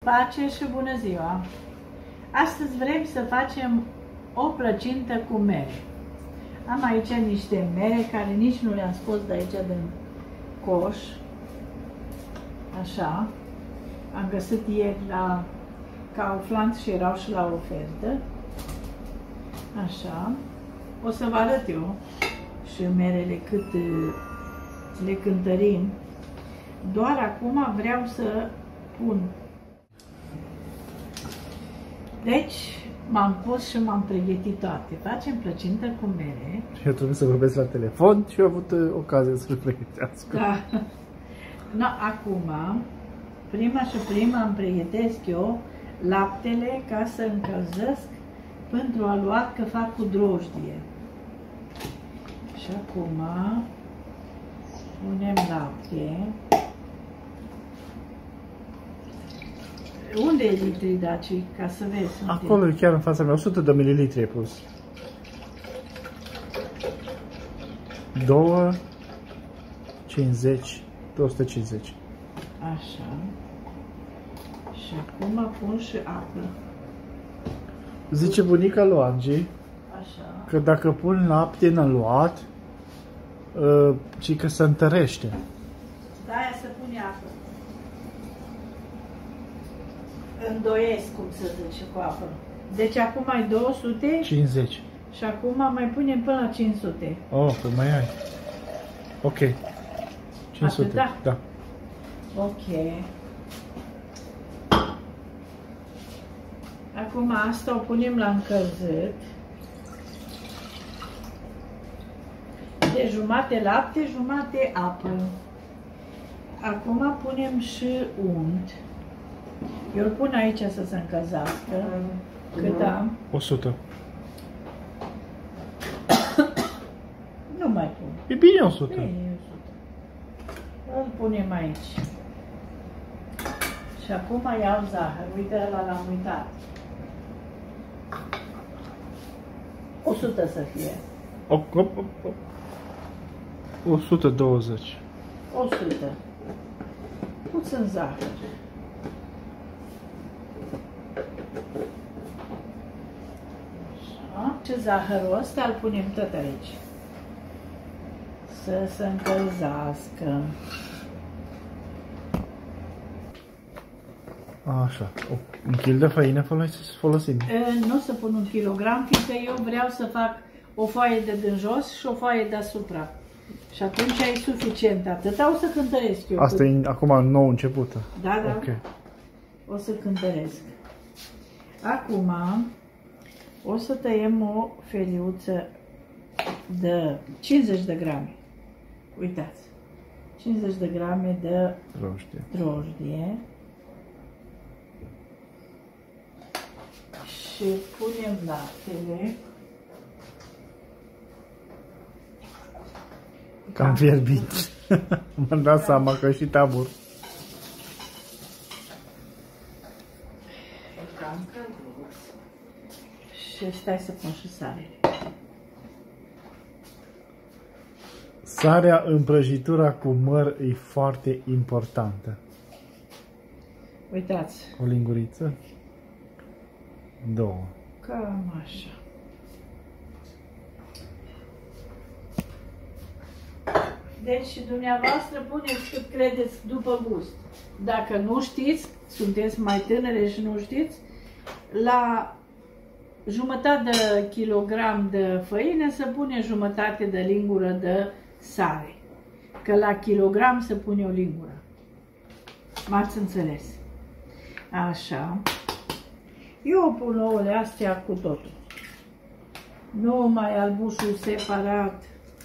Pace și bună ziua! Astăzi vrem să facem o plăcintă cu mere. Am aici niște mere care nici nu le-am scos de aici din coș. Așa. Am găsit ieri la Kaufland și erau și la ofertă. Așa. O să vă arăt eu și merele cât le cântărim. Doar acum vreau să pun. Deci, m-am pus și m-am pregătit toate. Facem plăcintă cu mere. Și eu trebuie să vorbesc la telefon și eu am avut ocazia să-l pregătească. Da. No, acum, prima îmi pregătesc eu laptele ca să încălzesc pentru aluat, că fac cu drojdie. Și acum punem lapte. Unde e litrii, Daci? Ca să vezi. Acolo e chiar în fața mea, 100 de mililitri ai pus. 250, 250. Așa. Și acum pun și apă. Zice bunica lui Angie Așa. că dacă pun lapte în aluat, ci că se întărește. Da, aia să pune apă. Îndoiesc, cum se zice, cu apă. Deci acum ai 200 50. și acum mai punem până la 500. Oh, că mai ai. Ok. 500. Atât, da? Da. Ok. Acum asta o punem la încălzit. De jumate lapte, jumate apă. Acum punem și unt. Eu îl pun aici să se încălzească. Cât am? 100. Nu mai pun. E bine 100. Bine, 100. Îl punem aici. Și acum iau zahăr. Uite, ăla l-am uitat. 100 să fie. 120. 100. Puțin zahăr. Așa. Și zahărul ăsta îl punem tot aici. Să se încălzească. Așa. Un kil de făină folosim? Nu să pun 1 kilogram, fiindcă eu vreau să fac o foaie de din jos și o foaie deasupra. Și atunci e suficient. Atâta o să cântăresc eu. Asta e acum nou începută. Da, da. Okay. O să cântăresc. Acum o să tăiem o feliuță de 50 de grame. Uitați. 50 de grame de drojdie. Și punem laptele. Cam fierbit. M-am dat seama că și tabur. Cam călduț. Și stai să pun și sare. Sarea în prăjitura cu măr e foarte importantă. Uitați. O linguriță. 2. Cam așa. Deci dumneavoastră puneți cât credeți după gust. Dacă nu știți, sunteți mai tânăre și nu știți, la jumătate de kilogram de făină se pune jumătate de lingură de sare. Că la kilogram se pune o lingură. M-ați înțeles? Așa. Eu pun ouăle astea cu totul. Nu mai albușul separat.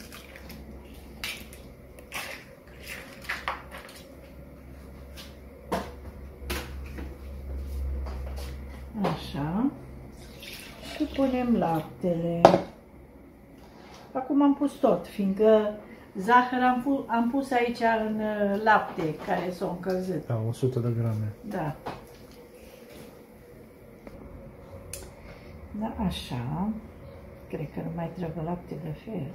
Așa. Și punem laptele. Acum am pus tot, fiindcă zahăr am pus aici în lapte care s-au încălzit. Da, 100 de grame. Da. Da, așa. Cred că nu mai trebuie lapte de fel.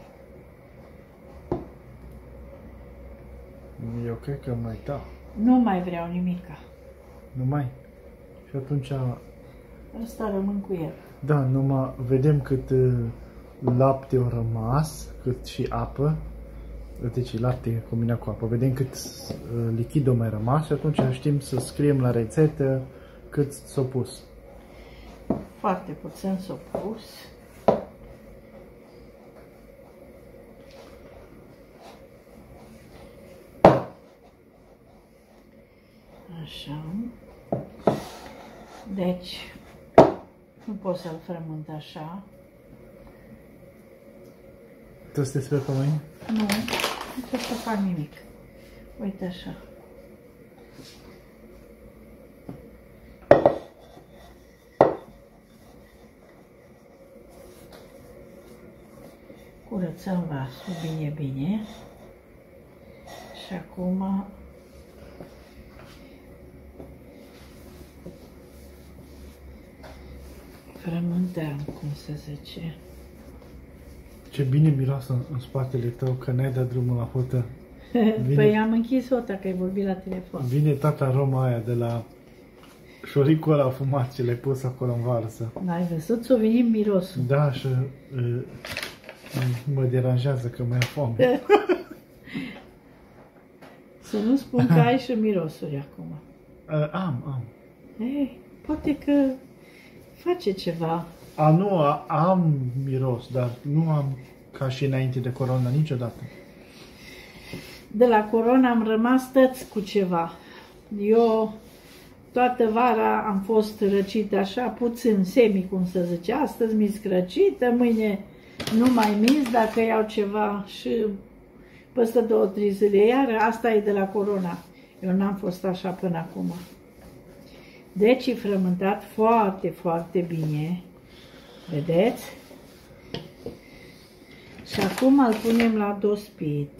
Eu cred că mai da. Nu mai vreau nimica. Nu mai? Și atunci, Ăsta rămân cu el. da, numai vedem cât lapte a rămas, cât și apă. Deci lapte combinat cu apă. Vedem cât lichid a mai rămas și atunci știm să scriem la rețetă cât s-a pus. Foarte puțin s-a pus. Așa. Deci, nu pot să-l frământ așa. Tu sunteți pe mâini? Nu, nu trebuie să fac nimic. Uite așa. Curățăm vasul bine, bine. Și acum frământăm, cum se zice. Ce bine miroasă în spatele tău, că n-ai dat drumul la hotă. Păi am închis ota, că ai vorbit la telefon. Vine toată aroma aia de la șoricul ăla fumat ce l-ai pus acolo în varză. N-ai văzut? S-o venit mirosul. Da, și mă deranjează că mi-e foame. Să nu spun că ai și mirosuri acum. Am. Ei, poate că face ceva. Nu, am miros, dar nu am ca și înainte de corona niciodată. De la corona am rămas tăți cu ceva. Eu toată vara am fost răcită așa, puțin semi, cum să zice. Astăzi mi-s răcită, mâine nu mai mis, dacă iau ceva și peste 2-3 zile. Iar asta e de la corona. Eu n-am fost așa până acum. Deci e frământat foarte, foarte bine. Vedeți? Și acum îl punem la dospit.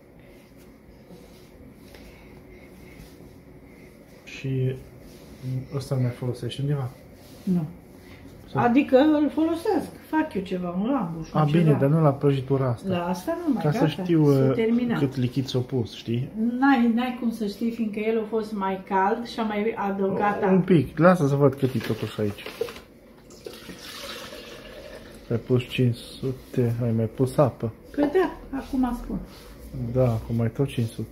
Și ăsta mai folosești undeva? Nu. Adică îl folosesc. Fac eu ceva, un lambuș. Bine, ceva. dar nu la prăjitura asta. La asta nu mai Ca gata, să știu terminat. cât lichid s-a pus, știi? N-ai cum să știi, fiindcă el a fost mai cald și am mai adăugat Un apă. pic, lasă să văd cât e totuși aici. Ai pus 500, ai mai pus apă. Păi da, acum spun. Da, acum mai tot 500.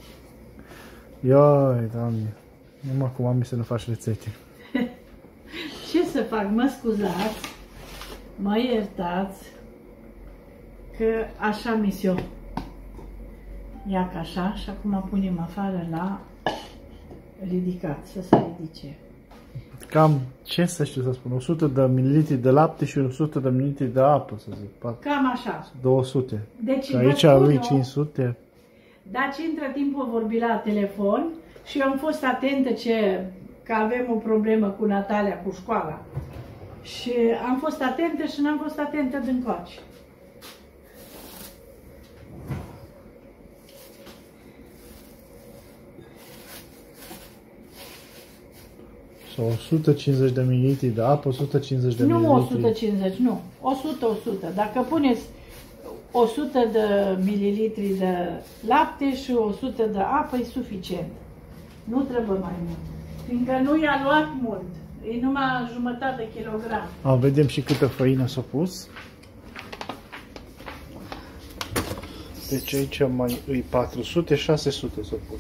Ioi, Doamne, numai cum am să nu faci rețete. Ce să fac? Mă scuzați, mă iertați, că așa mi eu. Ia ca așa și acum punem afară la ridicat, să se ridice. Cam, ce să știu să spun, 100 de mililitri de lapte și 100 de mililitri de apă, să zic. Cam așa. 200. Deci, că aici lui 500. Daci între timp o vorbi la telefon și eu am fost atentă că avem o problemă cu Natalia, cu școala. Și am fost atentă și n-am fost atentă din coace. Sau 150 de mililitri de apă, 150 de mililitri. Nu 150, nu. 100. Dacă puneți 100 de mililitri de lapte și 100 de apă, e suficient. Nu trebuie mai mult. Fiindcă nu i-a luat mult. E numai jumătate de kilogram. Vedem și câtă făină s-a pus. Deci aici mai e 400, 600 s-a pus.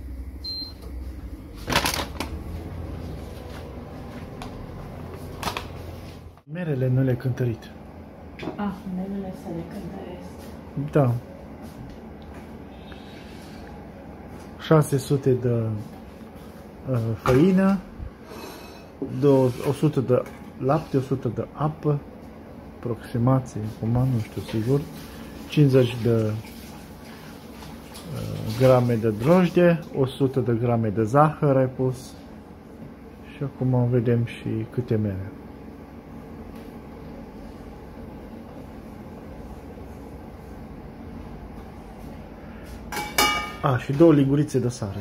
Merele nu le-ai cântărit. Merele să le cântăresc. Da. 600 de făină, 100 de lapte, 100 de apă, aproximație, acum nu știu sigur, 50 de grame de drojdie, 100 de grame de zahăr ai pus și acum vedem și câte mere. Și 2 lingurițe de sare.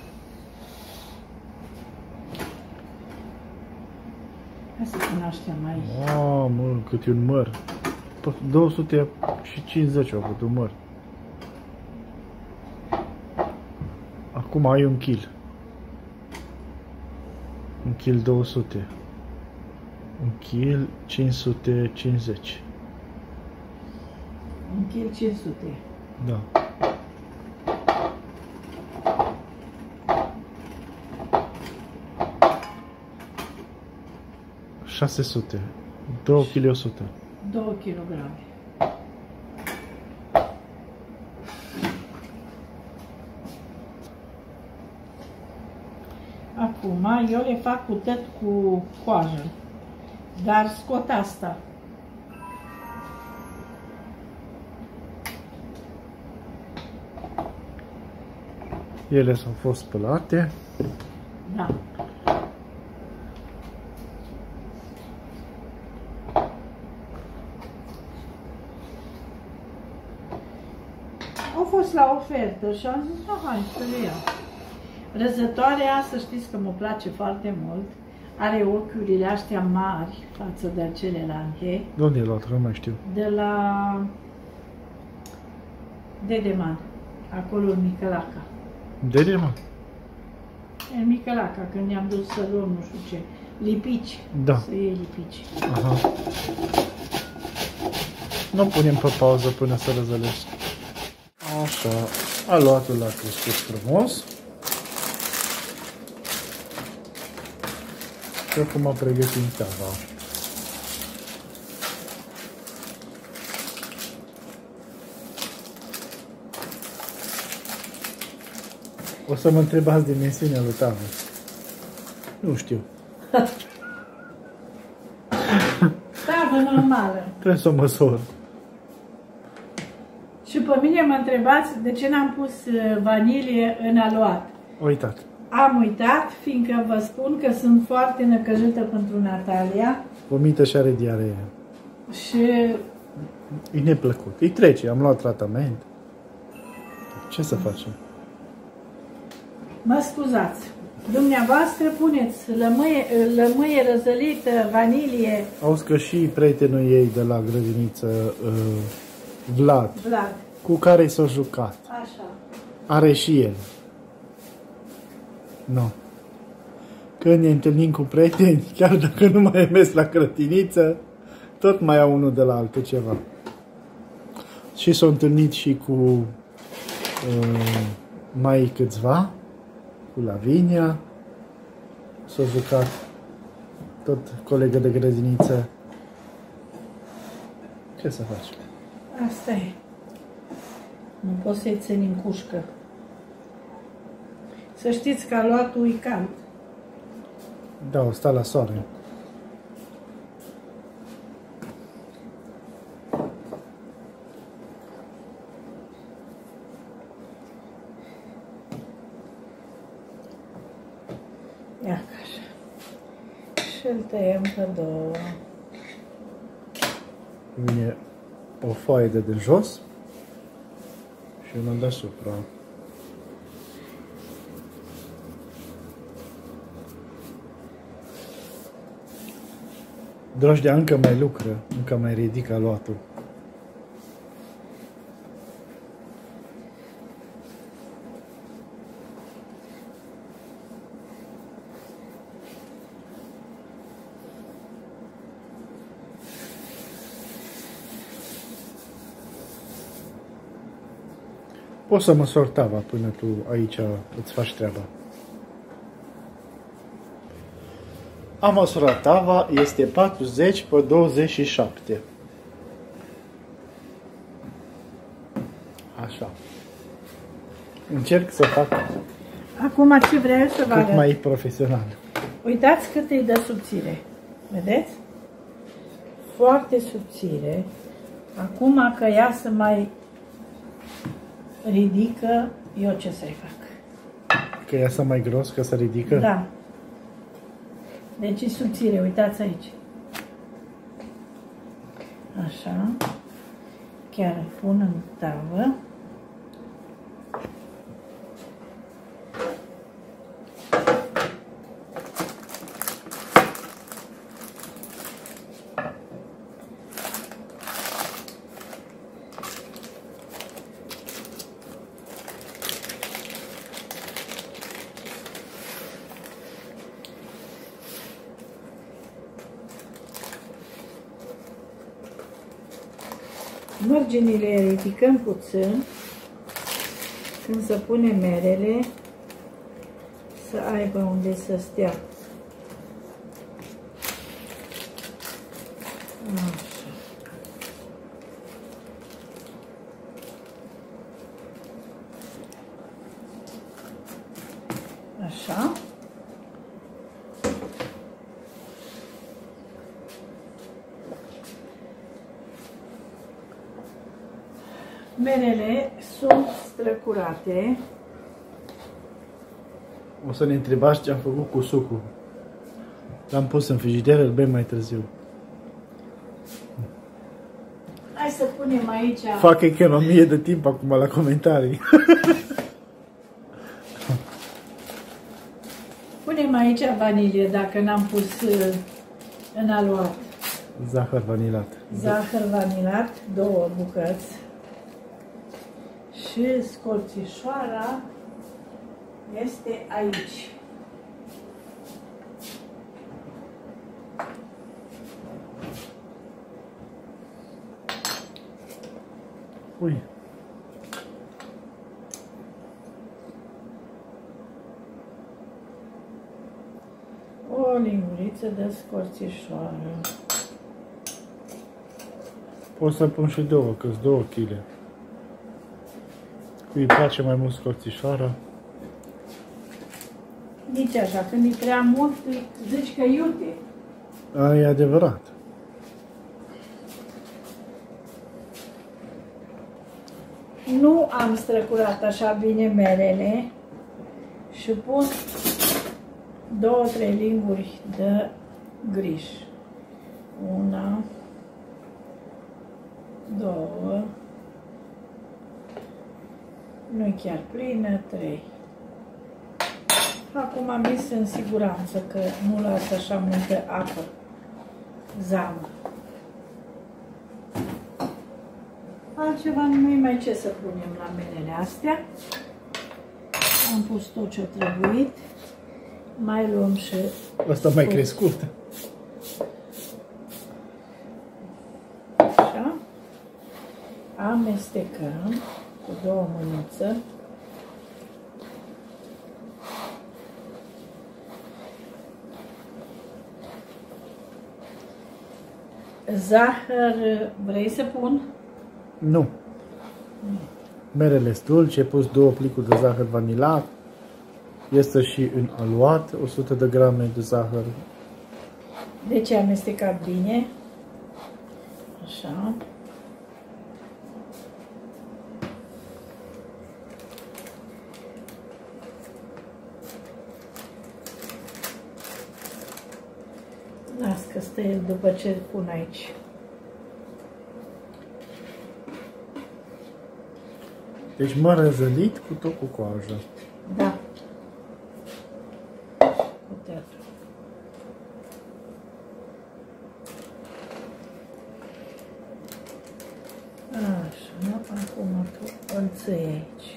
Hai să cunoaștem aici. Mă, cât e un măr. 250 au avut un măr. Acum ai 1 kg. 1 kg 200. 1 kg 550. 1 kg 500. Da. ...600. 2 kg 100. 2 kg. Acum eu le fac cu tot cu coajă, dar scot asta. Ele s-au fost spălate. Da. Au fost la ofertă și am zis, hai să le iau. Răzătoarea, să știți că mă place foarte mult. Are ochiurile astea mari față de celelalte. De unde e luat? Nu mai știu. De la Dedeman, acolo în Micălaca. Dedeman? În Micălaca, când ne-am dus să luăm nu știu ce. Lipici. Da. Să iei lipici. Aha. Nu punem pe pauză până să răzălești. Așa. Aluatul l-a crescut frumos. Și acum pregătim tava. O să mă întrebați dimensiunea lui tavă. Nu știu. Tavă normală. Trebuie să o măsor. Și pe mine mă întrebați de ce n-am pus vanilie în aluat. Uitat. Am uitat, fiindcă vă spun că sunt foarte năcăjită pentru Natalia. Vomită și are diaree. Și E neplăcut. Îi trece, am luat tratament. Ce să facem? mă scuzați, dumneavoastră puneți lămâie răzălită, vanilie. Auzi că și prietenul ei de la grădiniță, Vlad, cu care s-a jucat, Așa. are și el. Nu. Când ne întâlnim cu prieteni, chiar dacă nu mai mers la grădiniță, tot mai au unul de la altul ceva. Și s-a întâlnit și cu mai câțiva, cu Lavinia, s-a jucat tot colegă de grădiniță. Ce să faci? Asta e. Nu poți să-i țin în cușcă. Să știți că aluatul e cald. Da, o sta la soare. Ia ca așa. Și îl tăiem pe două. Vine o foaie de jos și una deasupra. Drojdea încă mai lucră, încă mai ridică aluatul. Poți să măsori tava până tu aici îți faci treaba. Am măsurat tava, este 40 pe 27. Așa. Încerc să fac Acum ce vreau să vă cât arăt? mai profesional. Uitați cât e de subțire. Vedeți? Foarte subțire. Acum că ea să mai ridică, eu ce să-i fac? Că ea să mai gros, că se ridică? Da. Deci e subțire, uitați aici. Așa. Chiar îl pun în tavă. Mărginile ridicăm puțin când se pune merele să aibă unde să stea. Așa. Merele sunt străcurate. O să ne întrebați ce am făcut cu sucul. L-am pus în frigider, îl bem mai târziu. Hai să punem aici. Fac economie de timp acum la comentarii. Punem aici vanilie dacă n-am pus în aluat. Zahăr vanilat. Zahăr vanilat, 2 bucăți. Și scorțișoara este aici. Ui. O linguriță de scorțișoară. Pot să pun și 2, că-s 2 kg. Cui îi place mai mult scorțișoara? Nici așa, când e prea mult, zici că iute. E adevărat. Nu am străcurat așa bine merele și pun 2-3 linguri de griș. 1, 2, nu-i chiar plină, 3. Acum am zis în siguranță că nu lasă așa multă apă, zamă. Altceva nu mai ce să punem la merele astea. Am pus tot ce a trebuit. Mai luăm și... Asta mai crescut. Așa. Amestecăm cu 2 mânuțe. Zahăr vrei să pun? Nu. Merele dulce, pus 2 plicuri de zahăr vanilat. Este și în aluat, 100 de grame de zahăr. Deci amestecat bine. Așa. Las că stă el după ce îl pun aici. Deci mă răzălit cu tot cu coajă. Da. Uite. Așa, acum tu îl ții aici.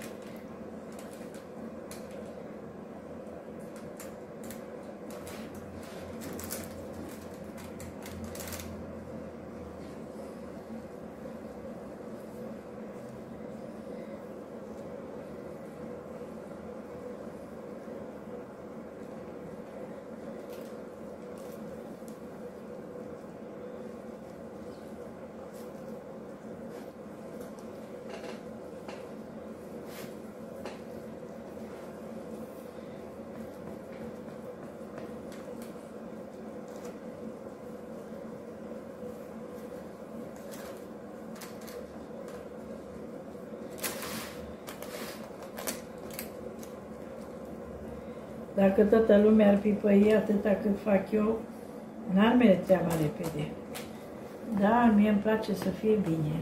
Dacă toată lumea ar pipăi atâta cât fac eu, n-ar merge treaba repede. Dar mie îmi place să fie bine.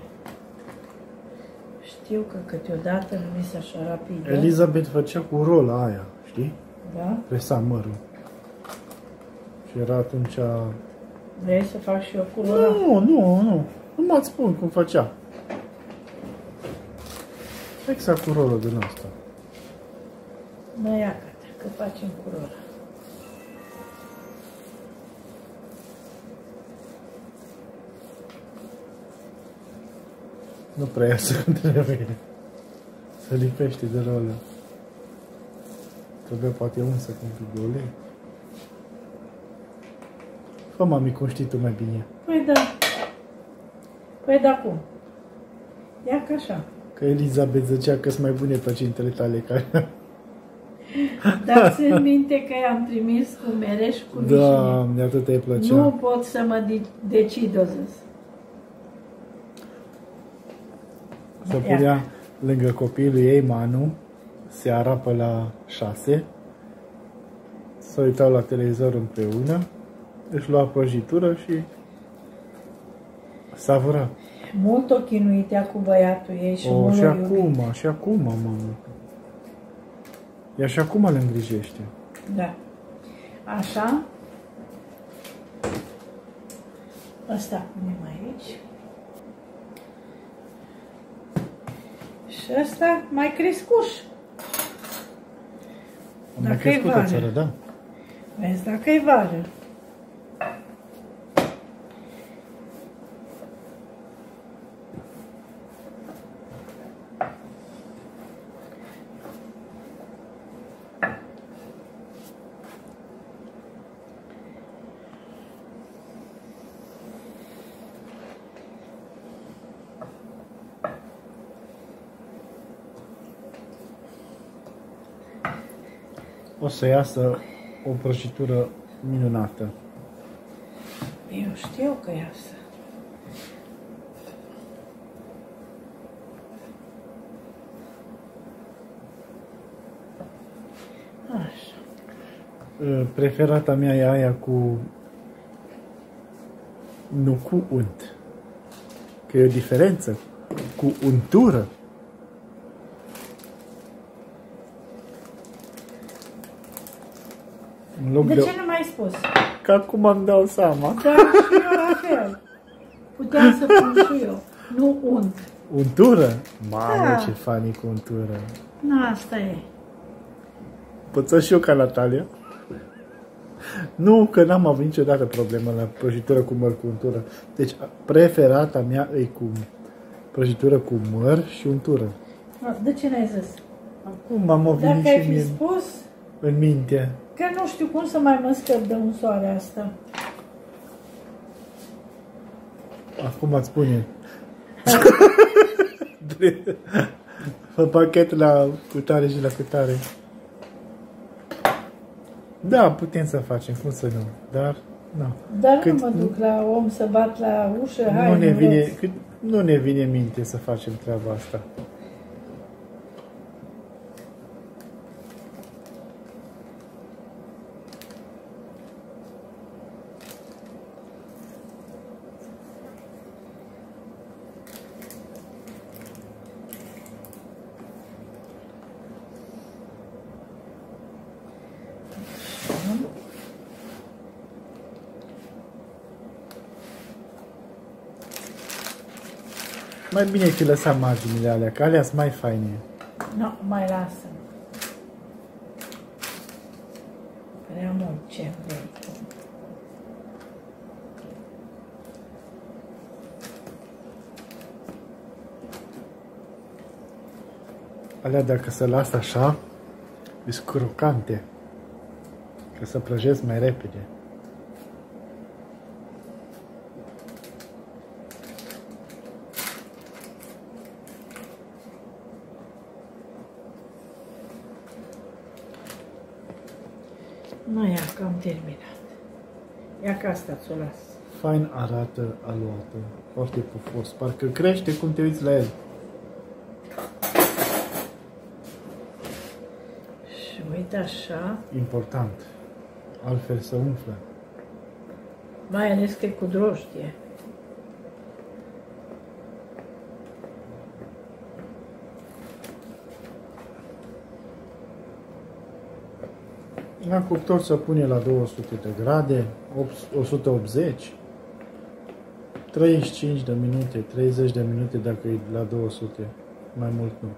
Știu că câteodată nu mi se așa rapidă. Elizabeth făcea cu rola aia, știi? Da? Presa mărul. Și era atunci... Vrei să fac și eu cu rola? Nu. Nu mă spun cum făcea. Exact cu rolul din asta. Mă iacă, că facem cu rola. Nu prea iasă cum trebuie. Se lipește de rolă. Trebuie poate unsă cu un pic de ulei. Fă, mami, cum știi tu mai bine. Păi da. Păi da, cum? Ia ca așa. Că Elizabeth zicea că sunt mai bune păcintele tale ca... Dar țin minte că i-am trimis cu mere și cu vișine. Doamne, atât îi plăcea. Nu pot să mă decid, o zis. Să punea lângă copilul ei, Manu, seara pe la 6. Să uitau la televizor împreună. Își lua prăjitură și savura. Mult o chinuitea cu băiatul ei și mult și o și acum, mamă. Ea și acum îl îngrijește. Da. Așa. Asta punem aici. Și ăsta mai crescuș. Mai crescută țară, da. Vezi, dacă e vară. O să iasă o prăjitură minunată. Eu știu că iasă. Așa. Preferata mea e aia cu... Nu cu unt. Că e o diferență. Cu untură. În loc De ce nu m-ai spus? Că acum îmi dau seama. Da, și eu la fel. Puteam să pun și eu. Nu unt. Untură? Mamă, Da. ce fani cu untură. Nu, asta e. Pot să și eu ca Natalia? Nu, că n-am avut niciodată problemă la prăjitură cu măr cu untură. Deci, preferata mea e cu prăjitură cu măr și untură. De ce n-ai zis? Acum m-am venit Dacă ai și fi mie spus în minte. că nu știu cum să mai mă scăp de un soare asta. Acum îți spune. Fă pachet la cutare și la cutare. Da, putem să facem, cum să nu, dar nu. Dar nu mă duc la om să bat la ușă, hai, Nu ne vine minte să facem treaba asta. Mai bine că lăsa marginile alea, că alea sunt mai faine. Nu, mai lasă. Prea mult ce vrei. Alea dacă se lasă așa, sunt crocante. Că se prăjesc mai repede. Nu, ia că am terminat. Ia că asta ți-o las. Fain arată aluată, foarte pufos, parcă crește cum te uiți la el. Și uite așa, Important, altfel se umflă. mai ales că e cu drojdie. La cuptor se pune la 200 de grade, 180, 35 de minute, 30 de minute dacă e la 200, mai mult nu.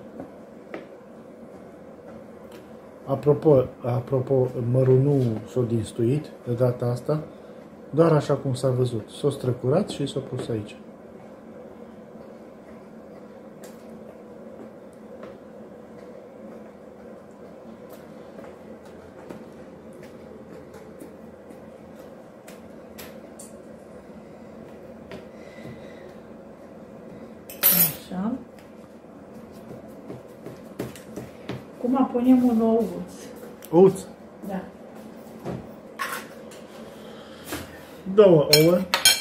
Apropo, mărul nu s-a dinstuit de data asta, doar așa cum s-a văzut. S-a străcurat și s-a pus aici. Acum punem un ouț. Ouț? Da. 2 ouă.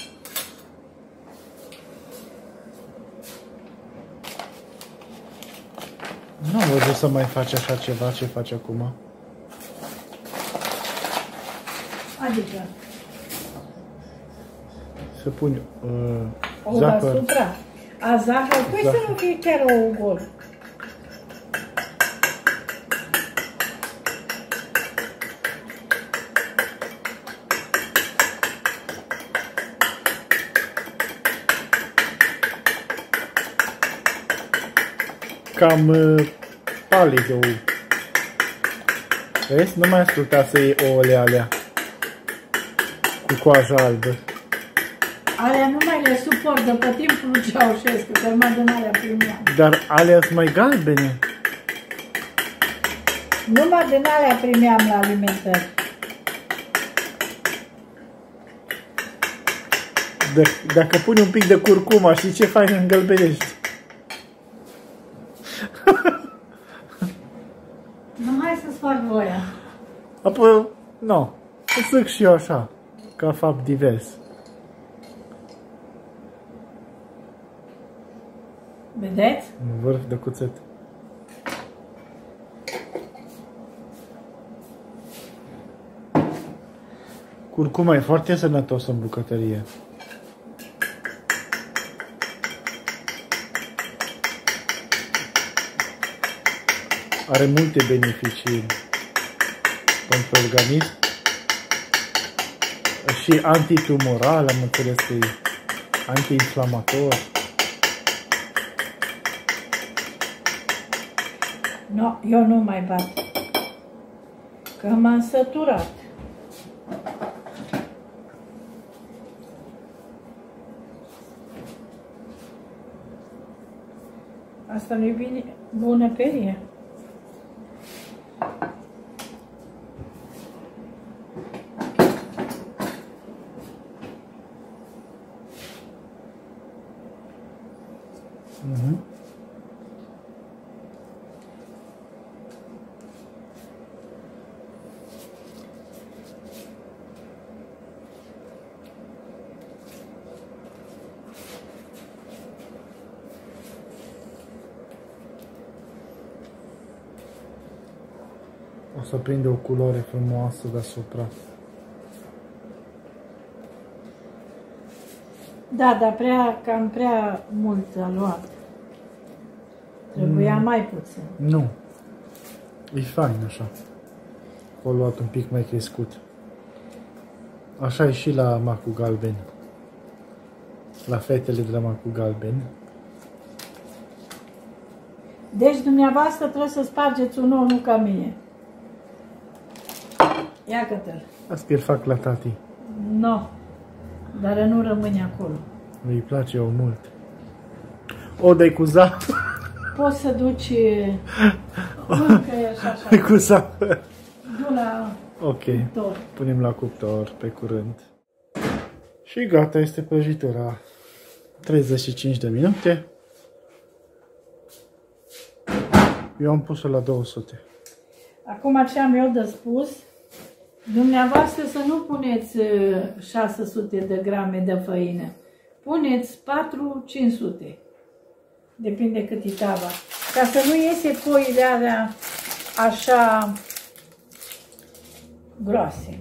Nu am văzut să mai faci așa ceva ce faci acum. Adică? Să puni Ou zahăr. deasupra. A zahăr? Păi să nu fie chiar ou gol. Cam palid ou. Vezi? Nu mai asculta să iei ouăle alea cu coaja albă. Alea nu mai le suport de pe timpul lui Ceaușescu, că numai din alea primeam. Dar alea sunt mai galbene. Numai din alea primeam la alimentări. Dacă pui un pic de curcuma, știi ce fain îngălbenești? Nu, hai să-ți fac voia. Apoi, nu, o zic și eu așa, ca fapt divers. Vedeți? Un vârf de cuțet. Curcuma e foarte sănătos în bucătărie. Are multe beneficii pentru organism și antitumoral, am înțeles că e antiinflamator. No, eu nu mai bat. Că m-am săturat. Asta nu-i bine, bună perie. O să prinde o culoare frumoasă deasupra. Da, dar cam prea mult a luat. Trebuia mai puțin. Nu. E fain așa. O luat un pic mai crescut. Așa e și la macul galben. La fetele de la macul galben. Deci dumneavoastră trebuie să spargeți un ou, nu ca mine. Ia că-te-l. Asta îl fac la tati. No. Dar nu rămâne acolo. Îi place eu mult. O, dai cu zahăr. Poți să duci... Încă e așa. Cu zahăr. Du la Ok. cuptor. Punem la cuptor pe curând. Și gata, este prăjitura. 35 de minute. Eu am pus-o la 200. Acum ce am eu de spus, dumneavoastră să nu puneți 600 de grame de făină. Puneți 4-500. Depinde cât e tava. Ca să nu iese foile alea așa groase.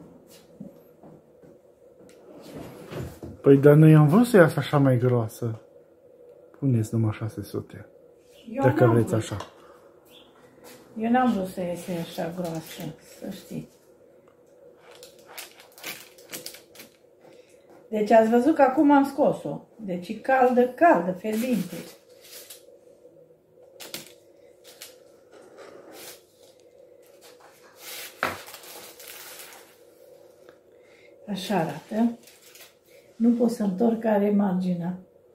Păi, dar noi am vrut să iasă așa mai groasă. Puneți numai 600. Dacă vreți așa. Eu n-am vrut să iese așa groasă, să știți. Deci ați văzut că acum am scos-o. Deci e caldă, caldă, fierbinte. Așa arată. Nu pot să întorc care marginea.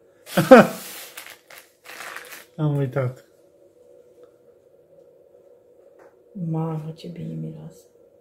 Am uitat. Mamă, ce bine miroase.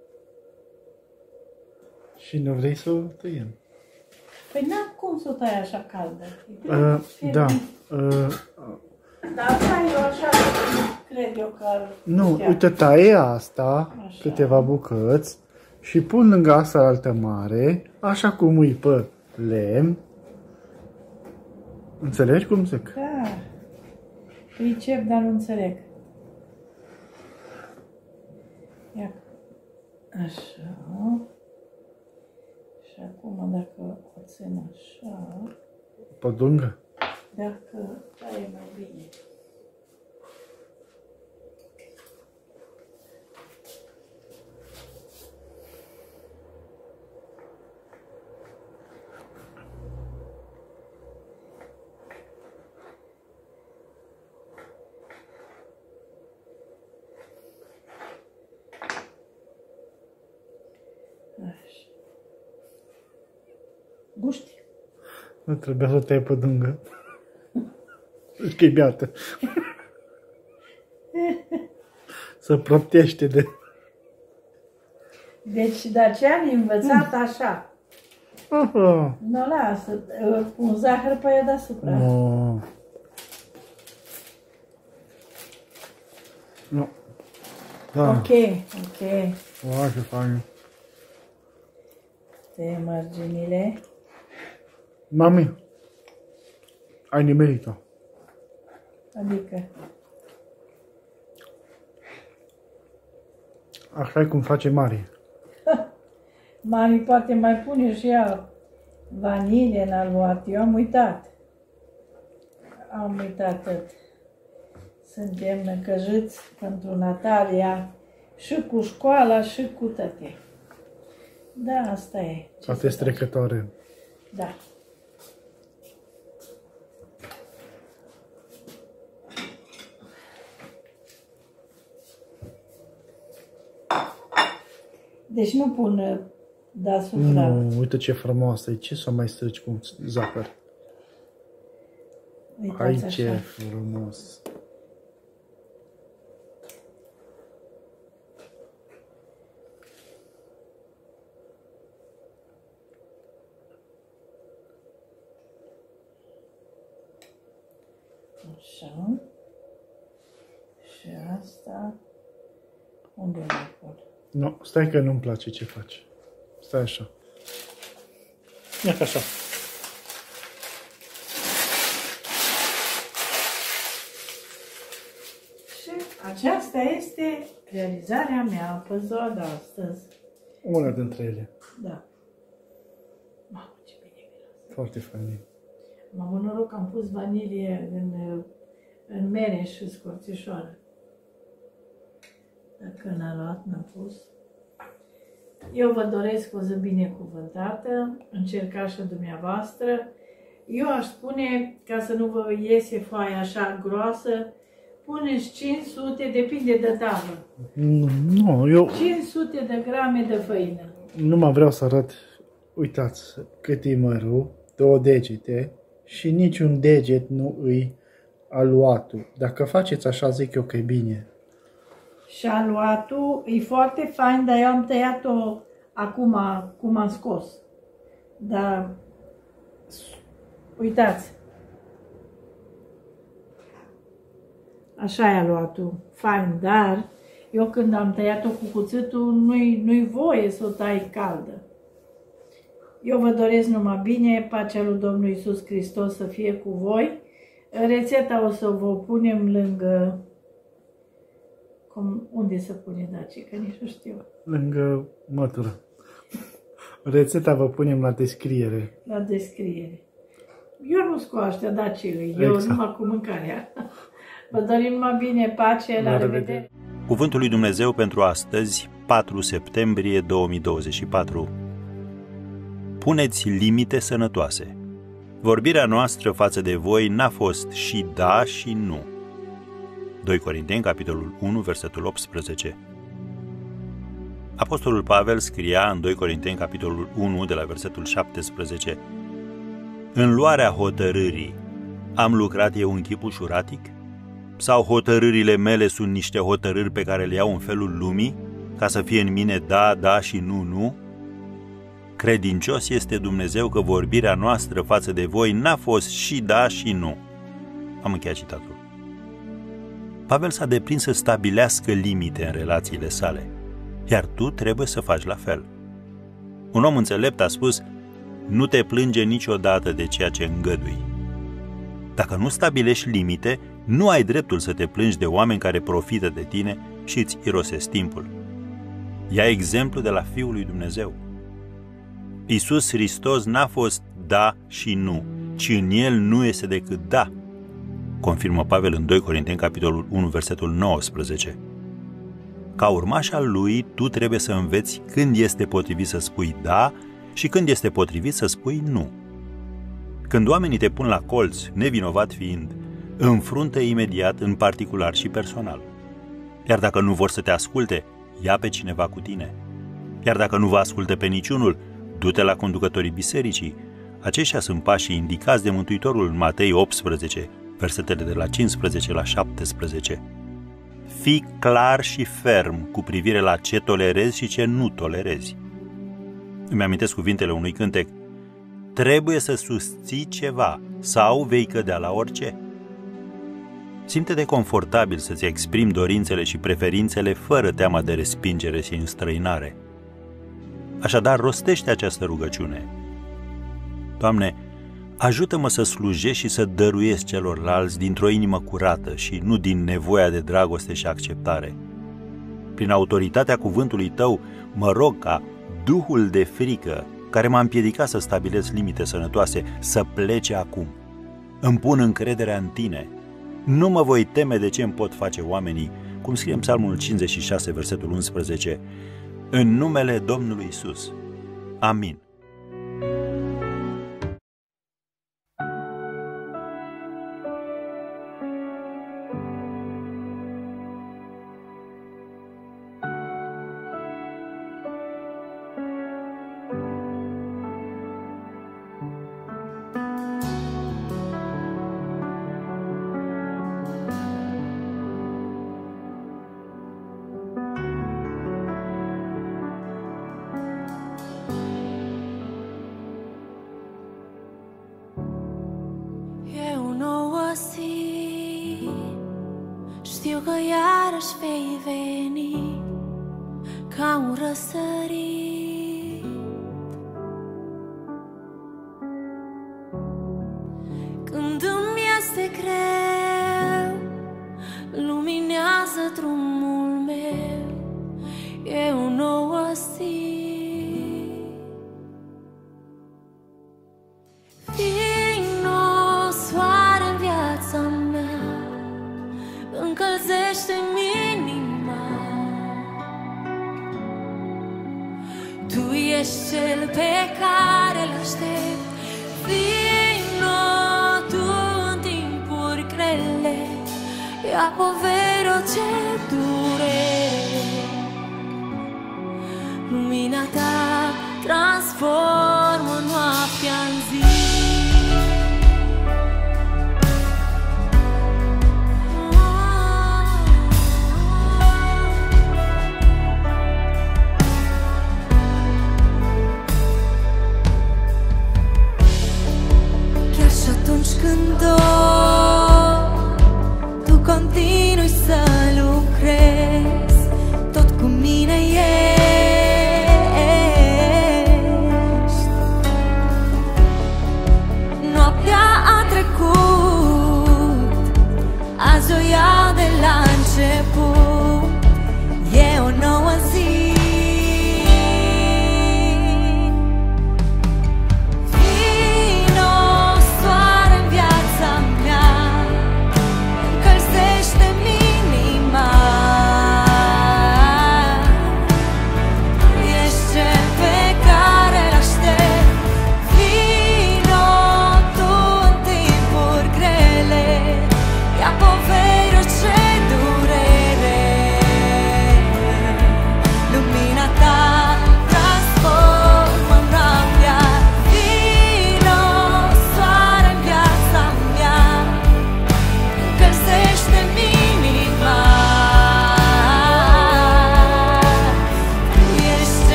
Și nu vrei să o tăiem? Păi n-am cum să o tai așa caldă. Da. Dar asta eu așa cred eu că ar Nu, putea. uite, taie asta, Așa. câteva bucăți și pun lângă asta altă mare, așa cum îi pe lemn. Înțelegi cum zic? Da. Pricep, dar nu înțeleg. Ia. Așa. Și acum dacă o țin așa, Pe lângă? dacă taie mai bine. Așa. Guști? Nu trebuia să tai pe lângă. Știi că e beată. Să proptește de... Deci de aceea am învățat așa. Aha. Nu lasă, cu un zahăr pe ea deasupra. Nu. Nu. Da. Ok, ok. Wow, ce fain. Te marginile. Mami, ai nimerit-o. Adică, Așa e cum face Mari. mami poate mai pune și ea vanilie în aluat. Eu am uitat. Am uitat tot. Suntem necăjiți pentru Natalia și cu școala și cu tăte. Da, asta e. Ce Asta e să faci? strecătoare. Da. Deci nu pun deasupra. Nu, uite ce frumoasă e. Ce să mai strici cu zahăr? Uitați Hai așa. ce frumos. Așa. Și asta. Unde mai pun? Nu, stai că nu-mi place ce faci. Stai așa. Ia ca așa. Și aceasta este realizarea mea pe ziua de astăzi. Una dintre ele. Da. Mamă, ce bine miroase. Foarte fain. M-am avut noroc că am pus vanilie în mere și scorțișoară. Dacă n-a luat, n-am pus. Eu vă doresc o zi binecuvântată, încercați și dumneavoastră. Eu aș spune, ca să nu vă iese foaia așa groasă, puneți 500, depinde de tavă, Nu, eu 500 de grame de făină. nu mă vreau să arăt. Uitați cât e mărul, 2 degete și niciun deget nu îi aluatul. Dacă faceți așa, zic eu că e bine. Și aluatul e foarte fain, dar eu am tăiat-o acum, cum am scos. Dar, uitați. Așa e aluatul, fain, dar eu când am tăiat-o cu cuțitul, nu-i voie să o tai caldă. Eu vă doresc numai bine, pacea lui Domnul Iisus Hristos să fie cu voi. Rețeta o să vă punem lângă... Unde să pune, Daci, că nici nu știu. Lângă mătură. Rețeta vă punem la descriere. La descriere. Eu nu scoaște, Daci, eu Exact. numai cu mâncarea. Vă dorim numai bine, pace, la revedere. Cuvântul lui Dumnezeu pentru astăzi, 4 septembrie 2024. Puneți limite sănătoase. Vorbirea noastră față de voi n-a fost și da și nu. 2 Corinteni, capitolul 1, versetul 18. Apostolul Pavel scria în 2 Corinteni, capitolul 1, de la versetul 17: În luarea hotărârii, am lucrat eu în chip ușuratic? Sau hotărârile mele sunt niște hotărâri pe care le iau în felul lumii, ca să fie în mine da, da și nu, nu? Credincios este Dumnezeu că vorbirea noastră față de voi n-a fost și da și nu. Am încheiat citatul. Pavel s-a deprins să stabilească limite în relațiile sale, iar tu trebuie să faci la fel. Un om înțelept a spus: nu te plânge niciodată de ceea ce îngădui. Dacă nu stabilești limite, nu ai dreptul să te plângi de oameni care profită de tine și îți irosesc timpul. Ia exemplu de la Fiul lui Dumnezeu. Iisus Hristos n-a fost da și nu, ci în El nu este decât da, confirmă Pavel în 2 Corinteni, capitolul 1, versetul 19. Ca urmaș al Lui, tu trebuie să înveți când este potrivit să spui da și când este potrivit să spui nu. Când oamenii te pun la colț, nevinovat fiind, înfruntă imediat în particular și personal. Iar dacă nu vor să te asculte, ia pe cineva cu tine. Iar dacă nu vă ascultă pe niciunul, du-te la conducătorii bisericii. Aceștia sunt pașii indicați de Mântuitorul în Matei 18, versetele de la 15 la 17. Fii clar și ferm cu privire la ce tolerezi și ce nu tolerezi. Îmi amintesc cuvintele unui cântec: trebuie să susții ceva sau vei cădea la orice. Simte-te confortabil să-ți exprimi dorințele și preferințele fără teama de respingere și înstrăinare. Așadar, rostește această rugăciune: Doamne, ajută-mă să slujesc și să dăruiesc celorlalți dintr-o inimă curată și nu din nevoia de dragoste și acceptare. Prin autoritatea cuvântului Tău, mă rog ca duhul de frică care m-a împiedicat să stabilesc limite sănătoase să plece acum. Îmi pun încrederea în Tine. Nu mă voi teme de ce îmi pot face oamenii, cum scrie în Psalmul 56, versetul 11, în numele Domnului Iisus. Amin. Știu că iarăși vei veni ca un răsărit. Când îmi este greu, luminează drumul meu, e o nouă zi. Vino soare în viața mea, încălzește-mi inima. Tu ești cel pe care l-aștept. Vino tu în timpuri grele, ia poveri orice durere. Lumina ta transformă noaptea în zi. Când tu continui să lucrezi, tot cu mine ești.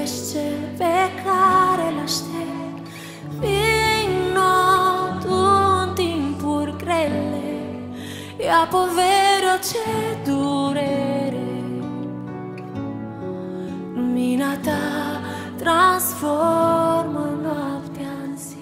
ești cel pe care l-aștept. Vino tu în timpuri grele, ia poveri orice durere. Lumina ta transformă noaptea în zi.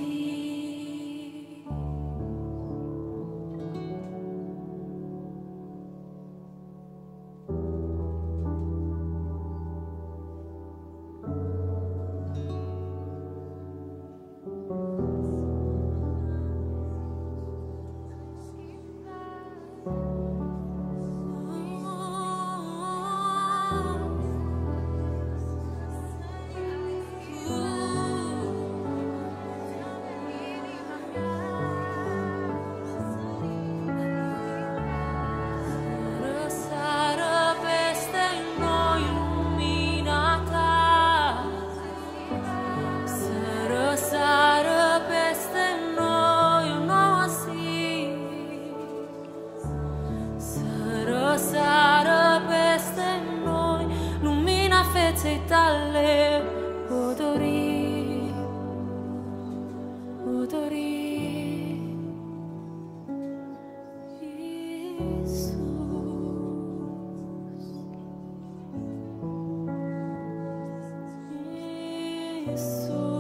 Tale o dori, o dori, Iisus. Iisus.